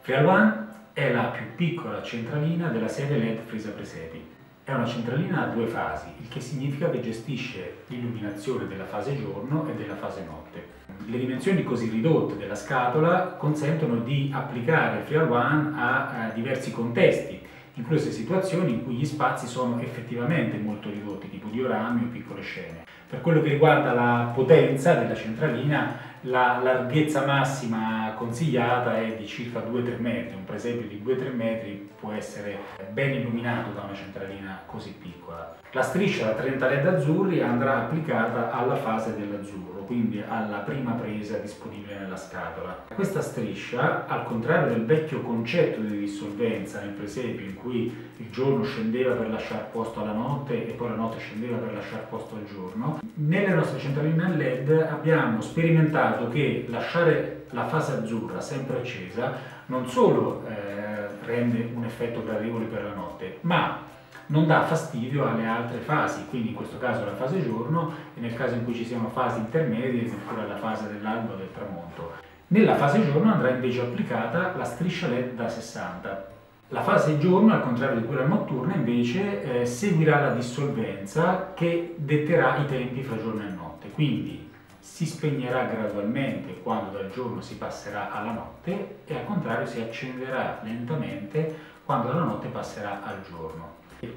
Freal One è la più piccola centralina della serie LED Frisa Presepi. È una centralina a due fasi, il che significa che gestisce l'illuminazione della fase giorno e della fase notte. Le dimensioni così ridotte della scatola consentono di applicare Freal One a diversi contesti, incluse situazioni in cui gli spazi sono effettivamente molto ridotti, tipo diorami o piccole scene. Per quello che riguarda la potenza della centralina, la larghezza massima consigliata è di circa 2-3 metri, un presepio di 2-3 metri può essere ben illuminato da una centralina così piccola. La striscia da 30 LED azzurri andrà applicata alla fase dell'azzurro, quindi alla prima presa disponibile nella scatola. Questa striscia, al contrario del vecchio concetto di dissolvenza nel presepio in cui il giorno scendeva per lasciare posto alla notte e poi la notte scendeva per lasciare posto al giorno, nelle nostre centraline a LED abbiamo sperimentato che lasciare la fase azzurra sempre accesa non solo rende un effetto gradevole per la notte, ma non dà fastidio alle altre fasi, quindi in questo caso la fase giorno e nel caso in cui ci siano fasi intermedie, oppure la fase dell'alba o del tramonto. Nella fase giorno andrà invece applicata la striscia LED da 60. La fase giorno, al contrario di quella notturna, invece seguirà la dissolvenza che detterà i tempi fra giorno e notte, quindi si spegnerà gradualmente quando dal giorno si passerà alla notte e al contrario si accenderà lentamente quando dalla notte passerà al giorno.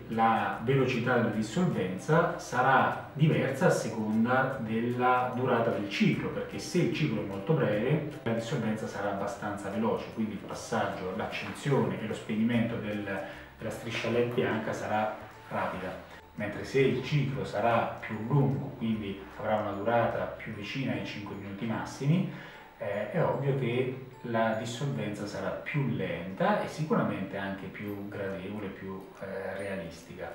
La velocità della dissolvenza sarà diversa a seconda della durata del ciclo, perché se il ciclo è molto breve la dissolvenza sarà abbastanza veloce, quindi il passaggio, l'accensione e lo spegnimento della striscia LED bianca sarà rapida, mentre se il ciclo sarà più lungo, quindi avrà una durata più vicina ai 5 minuti massimi, è ovvio che la dissolvenza sarà più lenta e sicuramente anche più gradevole, più realistica.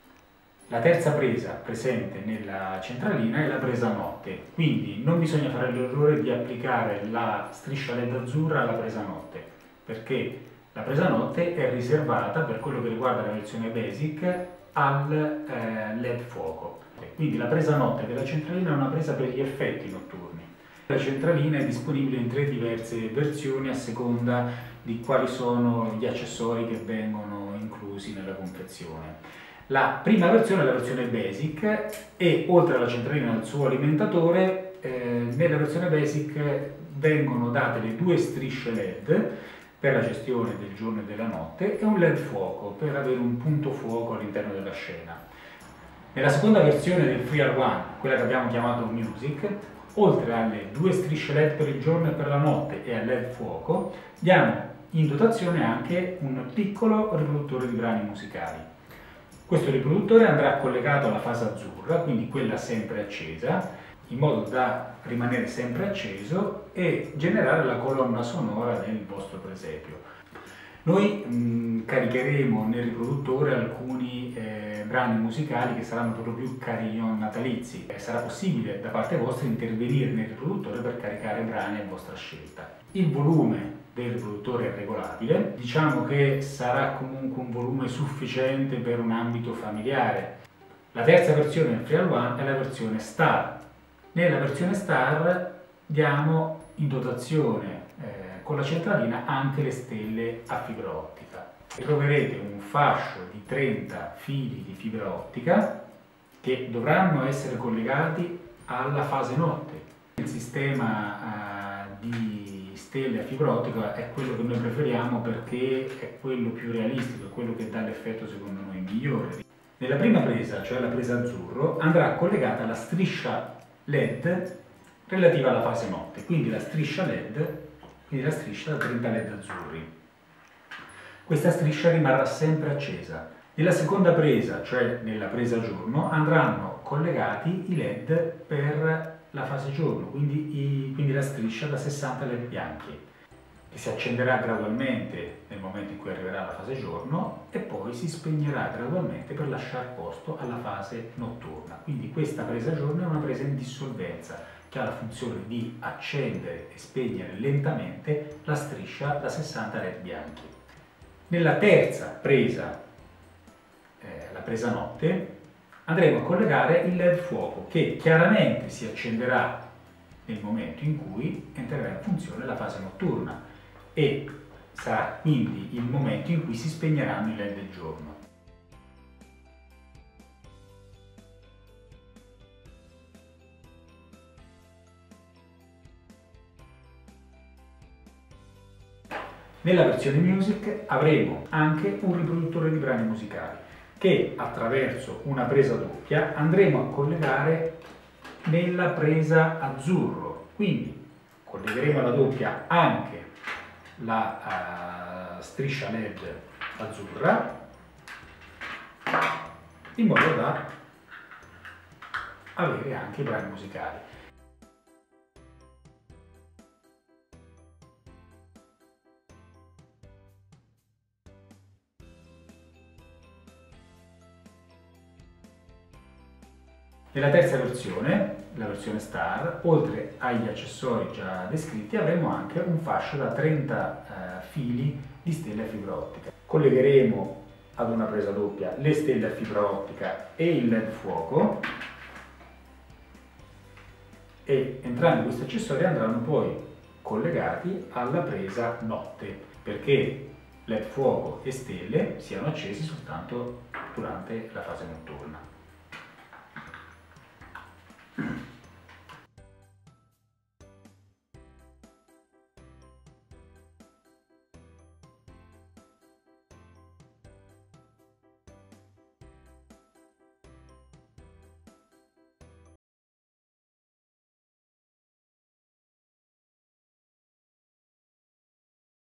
La terza presa presente nella centralina è la presa notte, quindi non bisogna fare l'errore di applicare la striscia LED azzurra alla presa notte, perché la presa notte è riservata, per quello che riguarda la versione basic, al LED fuoco. Quindi la presa notte della centralina è una presa per gli effetti notturni. La centralina è disponibile in 3 diverse versioni a seconda di quali sono gli accessori che vengono inclusi nella confezione. La prima versione è la versione basic e oltre alla centralina e al suo alimentatore, nella versione basic vengono date le 2 strisce LED per la gestione del giorno e della notte e un LED fuoco per avere un punto fuoco all'interno della scena. Nella seconda versione del Freal One, quella che abbiamo chiamato Music, oltre alle 2 strisce LED per il giorno e per la notte e al LED fuoco, diamo in dotazione anche un piccolo riproduttore di brani musicali. Questo riproduttore andrà collegato alla fase azzurra, quindi quella sempre accesa, in modo da rimanere sempre acceso e generare la colonna sonora del vostro presepio. Noi caricheremo nel riproduttore alcuni brani musicali che saranno per lo più carillon natalizi. Sarà possibile da parte vostra intervenire nel riproduttore per caricare brani a vostra scelta. Il volume del riproduttore è regolabile, diciamo che sarà comunque un volume sufficiente per un ambito familiare. La terza versione del Freal One è la versione Star. Nella versione Star diamo in dotazione con la centralina anche le stelle a fibra ottica. Troverete un fascio di 30 fili di fibra ottica che dovranno essere collegati alla fase notte. Il sistema di stelle a fibra ottica è quello che noi preferiamo perché è quello più realistico, è quello che dà l'effetto secondo noi migliore. Nella prima presa, cioè la presa azzurro, andrà collegata la striscia LED relativa alla fase notte, quindi la striscia LED, quindi la striscia da 30 LED azzurri. Questa striscia rimarrà sempre accesa. Nella seconda presa, cioè nella presa giorno, andranno collegati i LED per la fase giorno, quindi la striscia da 60 LED bianchi, che si accenderà gradualmente nel momento in cui arriverà la fase giorno e poi si spegnerà gradualmente per lasciare posto alla fase notturna. Quindi questa presa giorno è una presa in dissolvenza, che ha la funzione di accendere e spegnere lentamente la striscia da 60 LED bianchi. Nella terza presa, la presa notte, andremo a collegare il LED fuoco che chiaramente si accenderà nel momento in cui entrerà in funzione la fase notturna e sarà quindi il momento in cui si spegneranno i LED del giorno. Nella versione music avremo anche un riproduttore di brani musicali che attraverso una presa doppia andremo a collegare nella presa azzurro. Quindi collegheremo alla doppia anche la striscia LED azzurra in modo da avere anche i brani musicali. Nella terza versione, la versione Star, oltre agli accessori già descritti, avremo anche un fascio da 30 fili di stelle a fibra ottica. Collegheremo ad una presa doppia le stelle a fibra ottica e il LED fuoco e entrambi questi accessori andranno poi collegati alla presa notte, perché LED fuoco e stelle siano accesi soltanto durante la fase notturna.